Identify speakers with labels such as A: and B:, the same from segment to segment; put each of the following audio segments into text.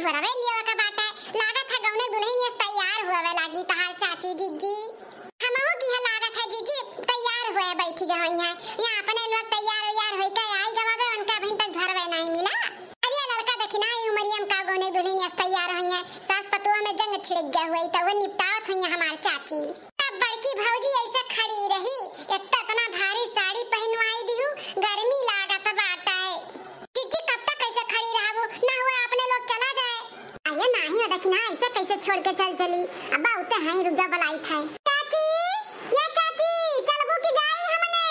A: झोरवे लियो का बाटा लागत है गौने दुल्हन तैयार हुए लागी तहार चाची जीजी हमहु की लागत है जीजी तैयार हुए बैठी गई है यहाँ अपने लोग तैयार होई के आई गवा गए उनका बहन तक झोरवे नहीं मिला। अरे लड़का देखना उमरियम का गौने दुल्हन तैयार हुई है सास पतुआ में जंग छिड़क गया हुई तो वो निपटावत हुई है हमार चाची। तब बड़की भौजी ऐसे खड़ी रही इतना भारी साड़ी पहनवाई दी गर्मी लागत बाटा है जीजी कब तक कैसे खड़ी रहबो ना हुआ अपने लोग चला जाए आया नहीं हो देखना ऐसे कैसे छोड़ के चली अब्बा उते हैं रुक जा बलाई था चाची ये चाची चलबो की जाई हमने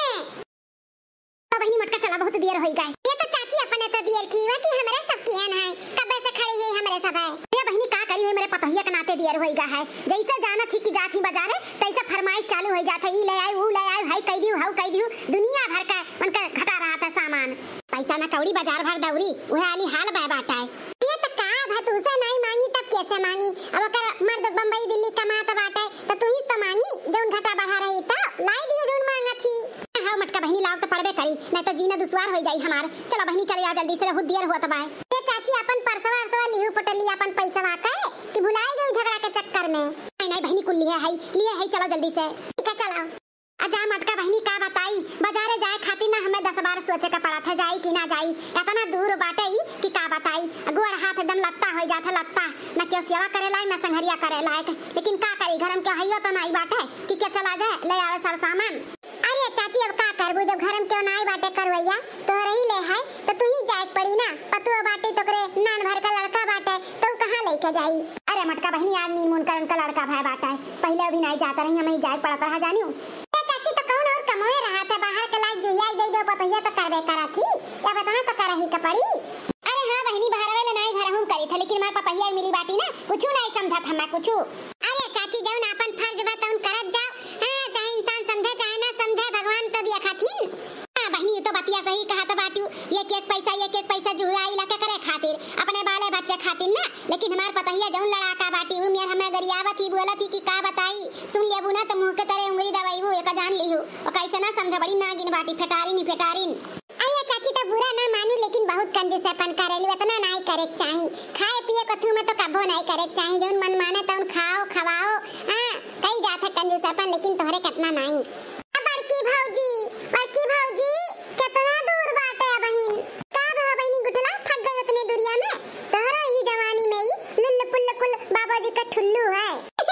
A: तो बहनी मटका चला बहुत देर होई गई ये तो चाची अपने तो देर की वा कि हमरे सब कियन है कब से खड़ी है हमरे सब है ये बहनी का करी है मेरे पतहिया के नाते देर होई गा है जैसे जाना थी कि जाती बाजारे तैसे फरमाइश चालू हो जाता ई ले आई वो ले आई भाई कह दियो हाउ कह दियो दुनिया भर का उनका घटा रहा था सामान पैसा ना कौड़ी बाजार भर दौरी वह आली हाल बा बाटा है ये तो का भाई तुसे नहीं मांगी तब कैसे मांगी अब अगर मर्द बंबई दिल्ली कमाता बाटा तो तू ही तो मांगी जौन घटा बढ़ा रही तो लाई दियो जौन मांगा थी हां मटका बहनी लाओ तो पड़बे करी नहीं तो जीना दुश्वार हो जाई हमार चलो बहनी चले आ जल्दी से बहुत देर हुआ तबाय ये चाची अपन परसवा लिहु पटली अपन पैसा वाके कि भुलाई गई झगड़ा के चक्कर में नहीं बहनी कुल लिए है चलो जल्दी से ठीक है चलो अजा मटका बहनी का बताई बाजारे जाए खातिर ना हमें 10 बार सोचे का पड़ा था जाई कि ना जाई इतना दूर बाटे ही कि का बताई गोड़ हाथ एकदम लत्ता हो जाता लत्ता ना क्यों सेवा करे लायक ना संघरिया करे लायक लेकिन का करी घर में क्या हइयो तो नहीं बाटे कि क्या चला जाए ले आवे सारा सामान। अरे चाची अब का करबू जब घर में क्यों नहीं बाटे करवैया तो रही ले है तो तू ही जाए पड़ी ना पतुआ बाटे तो करे नान भर का लड़का बाटे तो कहां लेके जाई। अरे मटका बहनी आदमी मुन करन का लड़का भाई बाटा है पहले अभी नहीं जाता रही हमें जाए पड़ा रहा जानियो चाची तो कौन और कमाए रहा था बाहर के लायक जुया दे दो पतैया तो करबे करा थी या बताना तो करही का पड़ी। अरे हां बहनी बाहर वाले नहीं घर हम करी था लेकिन मार पतैया मिली बाटी ना कुछ नहीं समझा था मैं कुछ। अरे चाची जौन अपन फर्ज बा तौन करत जाओ हां चाहे इंसान समझे चाहे ना समझे भगवान तो दिया खातिर। हां बहनी ये तो बतिया सही कहा तो बाटू एक पैसा जुआ इलाका करे खातिर अपने बाले बच्चे खातिर ना लेकिन हमार पतैया जौन लड़ाका बाटी वो मेर हमें गरियावत ही बोलत ही कि का बताई सुन लिया बुना तो मुंह के तरह उंगली दवाई वो एक जान लिहु और कैसे ना समझ बड़ी नागिन बाटी फेटारिन। अरे चाची तो बुरा ना मानू लेकिन बहुत कंजूस अपन करेली इतना नहीं करे चाहिए खाए पिए कथु में तो कबो नहीं करे चाहिए जौन मन माने तौन खाओ खवाओ हां कई जात है कंजूस अपन लेकिन तोहरे कितना नहीं। बड़की भौजी कितना दूर बाटे बहन का बहनी गुटला थक गई उतनी दूरिया में तोहरा ही जवानी में ही लुल्ल पुल्ल कुल बाबाजी का ठुल्लू है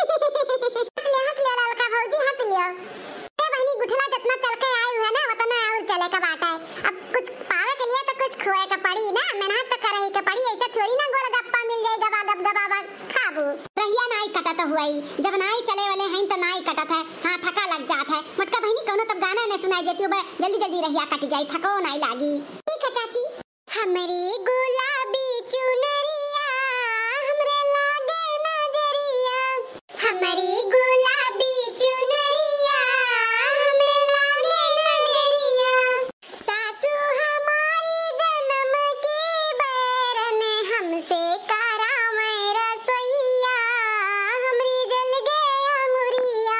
A: हंस लिया लड़का भौजी हंस लियो ए बहनी गुठला जितना चल के आई है ना उतना और चले का बाटा है अब कुछ पावे के लिए तो कुछ खोए का पड़ी ना मेहनत तो करही के पड़ी ऐसे थोड़ी ना गोलगप्पा मिल जाएगा गबगबा खाबू रहिया नहीं कटा तो हुआ ही जब नहीं चले वाले हैं तो नहीं कटा था हां थका लग जाता है मटका बहनी कोनो तब गाना न सुनाई देती हो जल्दी रहिया कट जाए थको नहीं लागी। ठीक है चाची हमरी गुलाबी चुनरिया हमरे लागे नजरिया हमरी गुलाबी चुनरिया हमरे लागे नजरिया सासू हमारी जन्म की बैरन हमसे करावे रसोइया हमरी जल गया मुरिया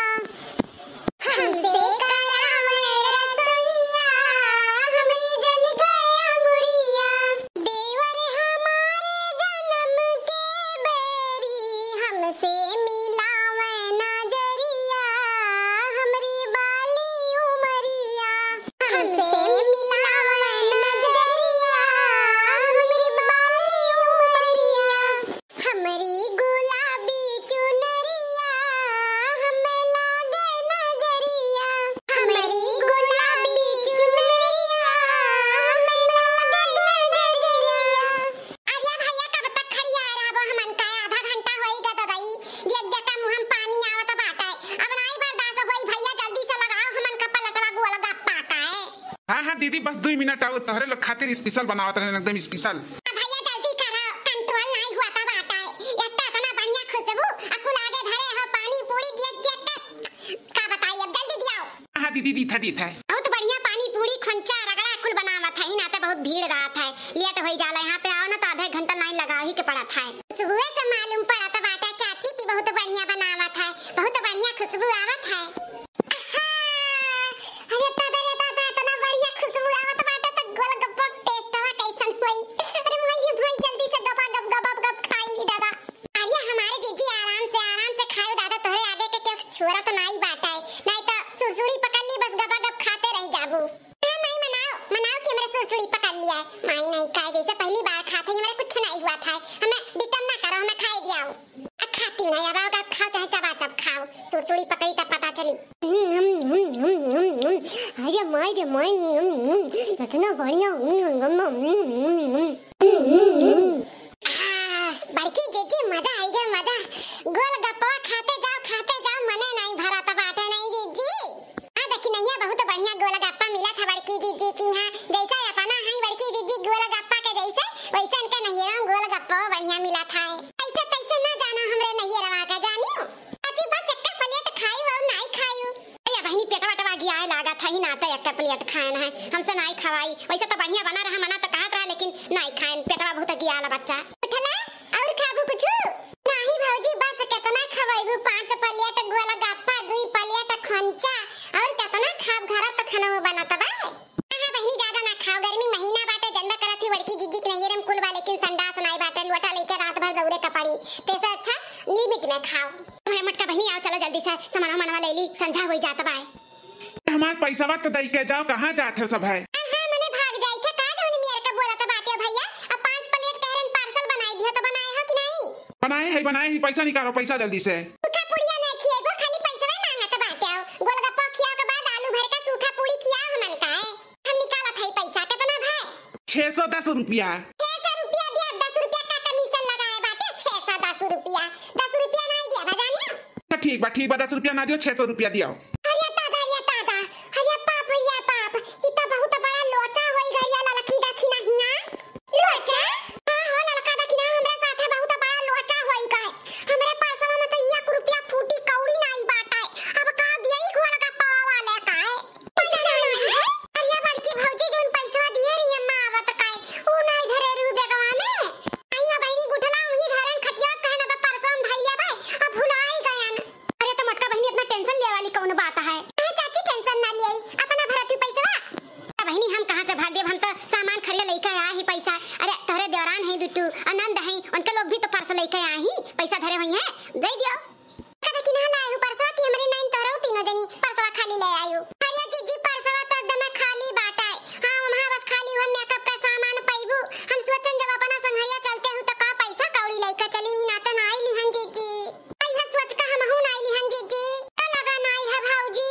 A: हमसे करावे रसोइया हमरी जल गया मुरिया देवर हमारे जन्म के बेरी हमसे मिलावे नजरिया हमरी बाली उमरिया हमसे मिलावे नजरिया हमरी बाली उमरिया हमरी गुलाबी चुनरिया हमें लागे नजरिया हमरी गुलाबी चुनरिया हमें लागे नजरिया। अरे भैया कब तक खड़ी आ रहा हमन का आधा घंटा होईगा दादाई देख देख मुंह में पानी आवत बाटा है अब नहीं बर्दाश्त होई भैया जल्दी से लगाओ हमन का पलटवा गोलगप्पा का है।
B: हां दीदी बस 2 मिनट आओ तोहरे लोग खातिर स्पेशल बनावत रहे एकदम स्पेशल।
A: भैया जल्दी करो कंट्रोल नहीं हुआ था बाटा है इतना बढ़िया खुशबू अकुल आगे धरे हो पानी पूरी देख का बताइए अब जल्दी दियाओ।
B: हां दीदी दी था
A: बहुत बढ़िया पानी पूरी खंचा रगड़ा कुल बनावत है ना तो बहुत भीड़ रात है लेट होई जाला यहाँ पे आओ ना तो आधे घंटा लाइन लगा ही के पड़ा था सुबह से मालूम पड़ा था बाटा चाची की बहुत बढ़िया बनावत है बहुत बढ़िया खुशबू आवत है। अरे दादा इतना बढ़िया खुशबू आवत बाटा तो गोलगप्पा टेस्ट कैसन होई अरे भाई जल्दी से गप खाई के मोय इतना बढ़िया बड़की जीजी मजा आई गया मजा। गोलगप्पा खाते जाओ मने नहीं भरा था बाटे नहीं जीजी। हां देखी नहीं है बहुत बढ़िया गोलगप्पा मिला था बड़की जीजी की। हां जैसा अपना है बड़की जीजी गोलगप्पा के जैसे वैसा इनका नहीं है गोलगप्पा बढ़िया मिला था। ऐसे तैसे ना जाना हमरे नहीं रवा का जानियो अजी बस एक प्लेट खाई और नहीं खाई। अरे बहनी पेटवा टवा गया है लागा था ही ना तो एक प्लेट खाना है हमसे नहीं खवाई। वैसे तो बढ़िया बना रहा मना तो कहत रहा लेकिन नहीं खाएन पेटवा बहुत गया वाला बच्चा। उठला और खाबू कुछ नहीं भौजी बस कितना खवाईबू 5 प्लेट गोलगप्पा 2 प्लेट खंचा और कितना खाब घर त खाना बनाता बा। हां बहनी ज्यादा ना खाओ गर्मी महीना बाटे जन्म करत ही बड़की जीजी के नहीं रेम कुल बा लेकिन संडास नहीं बाटे लोटा लेके रात भर दौड़े का पड़ी तेसे अच्छा लिमिट में खाओ। मैं मटका बहनी आओ चलो जल्दी से सामान मनवा ले ली संझा हो जाता बा।
B: हमार पैसा तो दई के जाओ कहां जात हो सब है।
A: हां मने भाग जाई थे का जोनी मेरे का बोला था बाटे भैया अब 5 प्लेट कहरन पार्सल बनाई दियो तो बनाए हो कि नहीं।
B: बनाए ही पैसा निकालो पैसा जल्दी से।
A: सूखा पुड़िया नहीं खिएबो खाली पैसा मांगत बाटे हो गोलगप्पा खिया के बाद आलू भर का सूखा पूरी खिया हमन का है हम निकालत है पैसा कितना भाई
B: 610 रुपया।
A: 600 रुपया दिया 10 रुपया का कमीशन लगाए बाटे 610 रुपया 10 रुपया नहीं दिया बजानियो
B: तो ठीक बा 10 रुपया ना दियो 600 रुपया दियो।
A: अरे दादा अरे पाप इतना बहुत बड़ा लोचा होई गरिया ललकी देखी नहीं लोचा। हां हो ललका देखी ना हमरे साथे बहुत बड़ा लोचा होई गए हमरे पासवा में तो 1 रुपया फूटी कौड़ी नहीं बाटा अब का दियई गोलगप्पा वाले का है पैसा नहीं है। अरे बड़की भौजी जोन पैसा दिए री अम्मा आवत का ऊ नहीं धरे रू बेगवा में आइया बहनी गुठला वही धरन खटिया कहना तो परसों धइया बे अब भुलाई गयन। अरे तो मटका बहनी इतना टेंशन ले वाली कौन बात है चाची टेंशन ना लियई अपना भरती पैसा बहनी हम कहां से भर देब हम तो सामान खरीद लेके आया ही पैसा। अरे तोरे देवरान है दुटू आनंद है उनके लोग भी तो पर्स लेके आए ही पैसा धरे हुई है दे दियो कदा कि ना लाए पर्स कि हमरे नैन तोरो तीनों जनी पर्सवा खाली ले आयो। अरे जीजी पर्सवा तो एकदम खाली बाटा है। हां वहां बस खाली हम मेकअप का सामान पाइबू हम सोचन जब अपना संघैया चलते हूं तो का पैसा कौड़ी लेके चली ही ना तो ना आई लिहन जीजी आइया सोच का हम हूं ना आई लिहन जीजी लगा नहीं है भौजी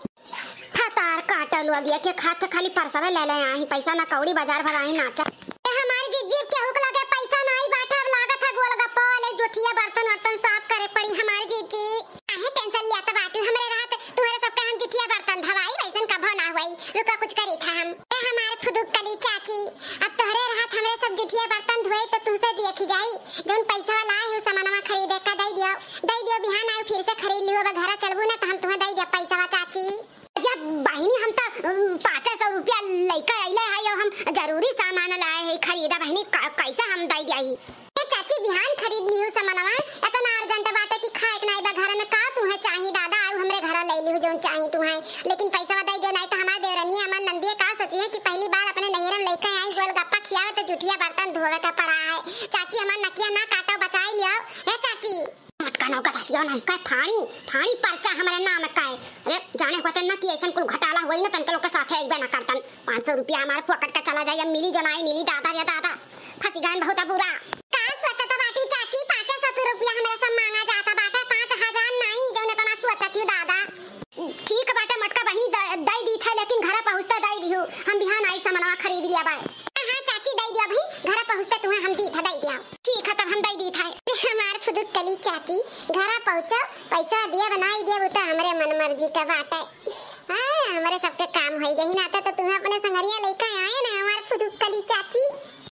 A: फतार काटल हो गया के खात खाली परसवे ले ले आही पैसा ना कौड़ी बाजार भर आही नाचा ए हमारी जीजी के हुक लगे पैसा नहीं बाटा अब लागत है गोलगप्पा वाले जोठिया बर्तन साफ करे पड़ी हमारी जीजी काहे टेंशन लिया त बाटू हमरे रात तुम्हारे सब का हम जुटिया बर्तन धवाई वैसन कभो ना होई रुका कुछ करी था हम ए हमारे फुदुक कली चाची अब तोहरे रात हमरे सब जुटिया बर्तन धोए तो तुमसे देखी जाई जोन पैसा लाए हो सामानवा खरीदे का दई दियो बिहान आयो फिर से खरीद लियो अब घर चलबू ना तो हम तुम्हें दई दे पैसा चाची। या बहनी हम तो 500 रुपया लेके आइले है हम जरूरी सामान लाए है खरीदा बहनी कैसे हम दई दिया ए चाची बिहान खरीद लियो सामानवा इतना अर्जेंट बाटे कि खाए के नहीं बा घर में का तुम्हें चाहिए दादा आउ हमरे घर ले लियो जोन चाहिए तुम्हें लेकिन पैसा दई दो नहीं तो हमारे देवरनी अमन नंदिए का सोचिए कि पहली बार अपने नैहरम लेके आई गोलगप्पा खियावे तो जुटिया बर्तन धोवे का पड़ा है। चाची अमन नकिया ना काटो बचाई लियो ए चाची मटका नौका दसियो नहीं का फाड़ी पर्चा हमारे नाम का है। अरे जाने होते ना कि ऐसा कुल घटाला होई ना तनके लोग के साथे एक ना करतन 500 रुपया हमारे पॉकेट का चला जाए मिली जनाई मिली दादा या दादा फंसी गए बहुत बुरा का सोचता बाटी चाची 500 रुपया हमारे सब मांगा जाता बाटा 5000 नहीं जो ने तना सोचती दादा ठीक बाटा मटका बहनी दई दी था लेकिन घर पहुंचता दई दियो हम बिहान आई सामानवा खरीद लिया बाय। हां चाची दई दिया भाई घर पहुंचता तुम्हें हम दी था दई दिया ठीक है तब हम दई दी था हमार फुदुक कली चाची घर पहुंचो पैसा दिया बनाई दिया वो तो हमरे मन मर्जी का बात है। हां हमारे सबके काम हो गई ना तो तुम्हें अपने संगरिया लेके आए ना हमार फुदुक कली चाची।